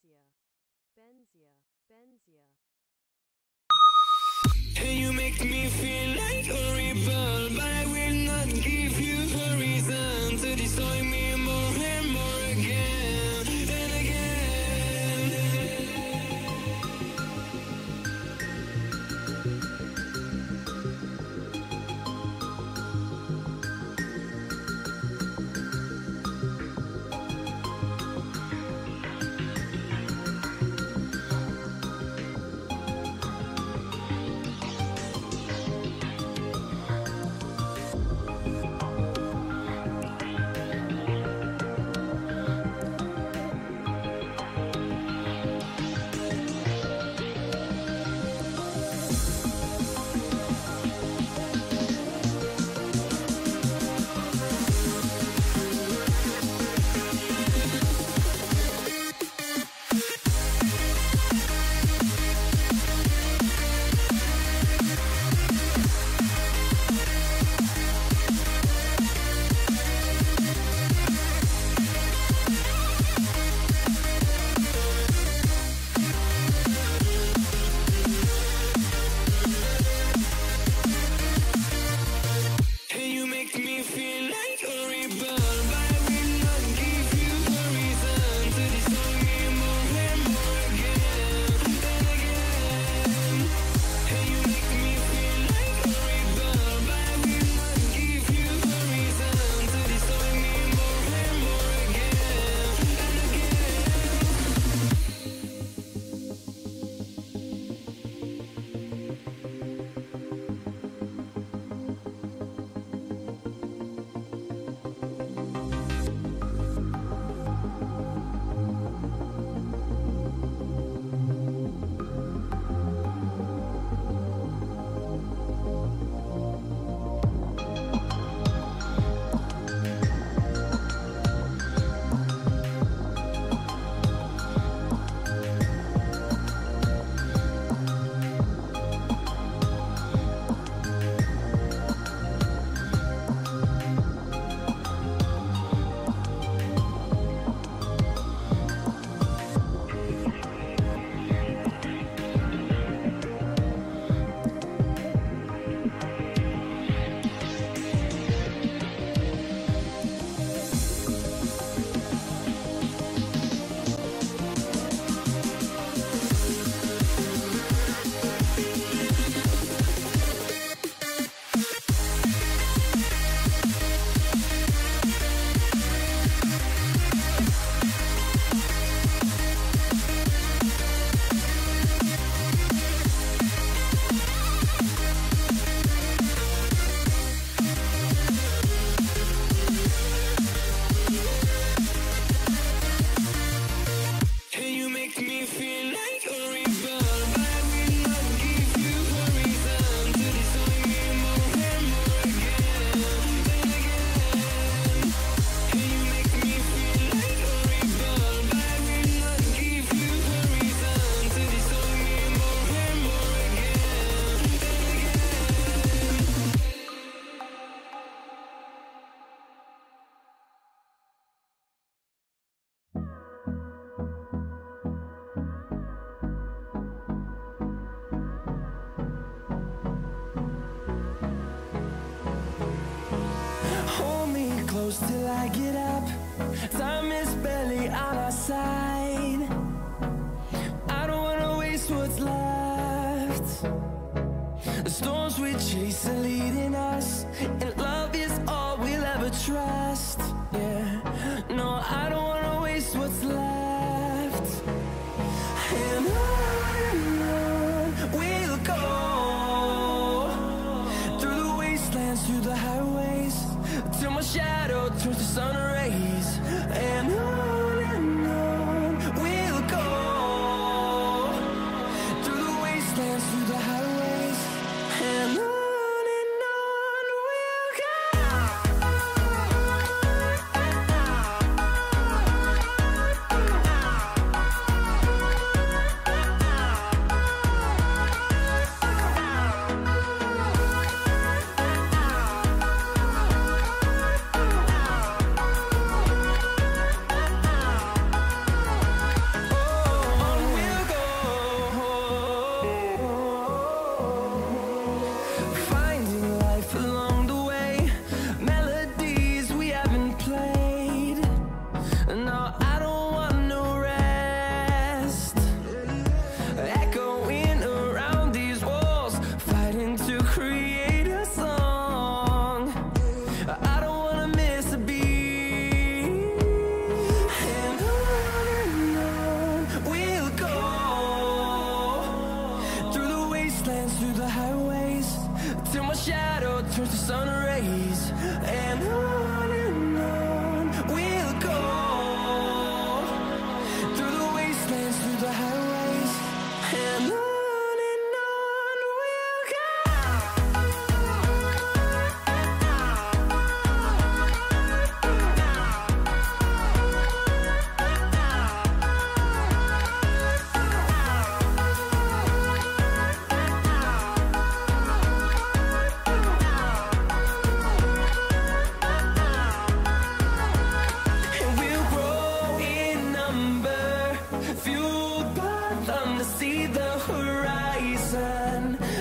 And you make me feel like a rebel, but I will not give you a reason to destroy me more and more again and again. close till I get up. Time is barely on our side. I don't wanna waste what's left. The storms we chase are leading us, and love is all we'll ever trust. Yeah, no, I don't wanna waste what's left. And on we'll go, through the wastelands, through the highways, till my shadow turns to sun rays. And on we'll go, through the wastelands, through the highways, and on we'll go.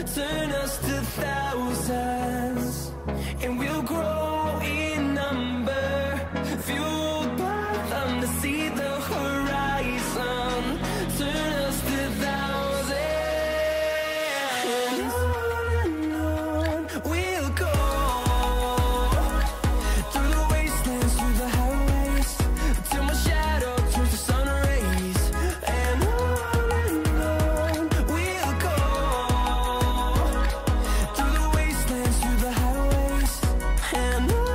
turn us to thousands, and we'll grow in number, fueled by them to see the horizon, turn us to thousands, and on we'll go, through the wastelands, through the highways, till my shadow turns to sun rays, and on we'll go, through the wastelands, through the highways, and on we'll go.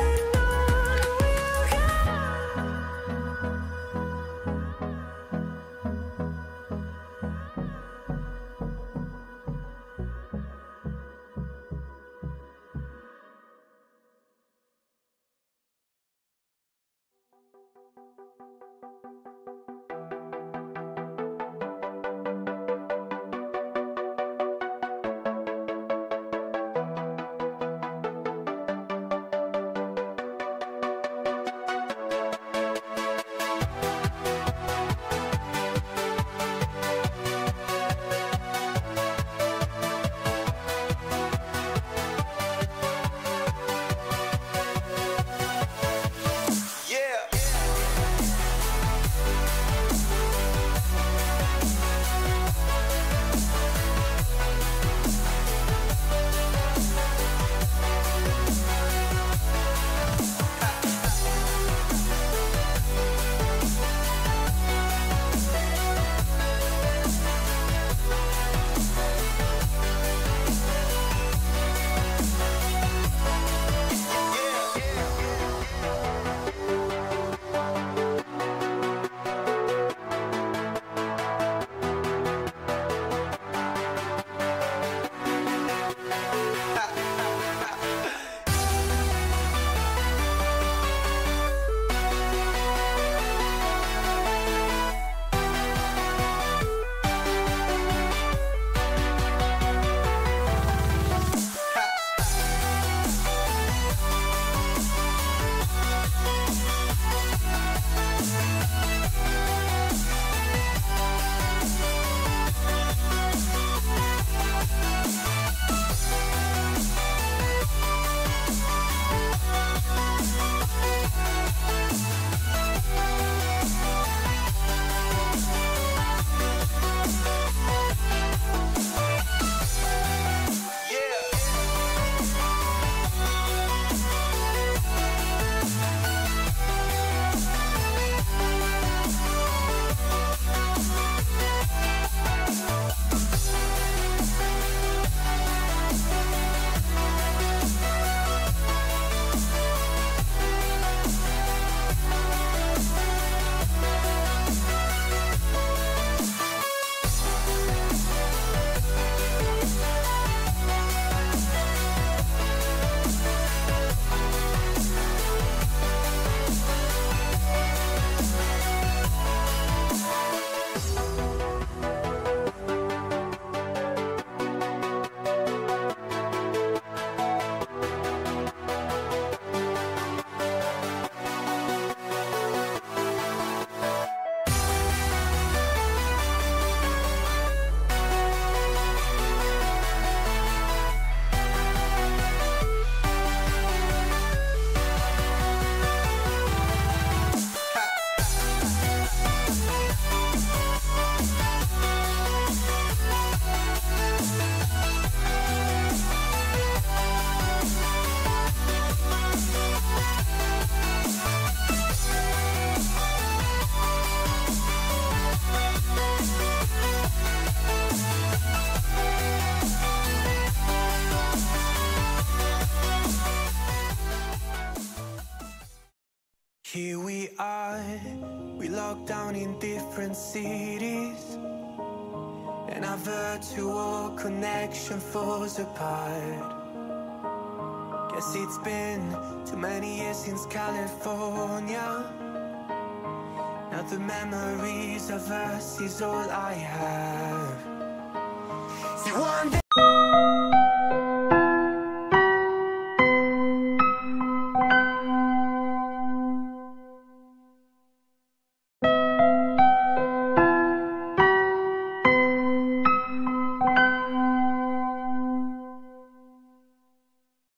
Here we are, we locked down in different cities, and our virtual connection falls apart. Guess it's been too many years since California. Now the memories of us is all I have. See, one day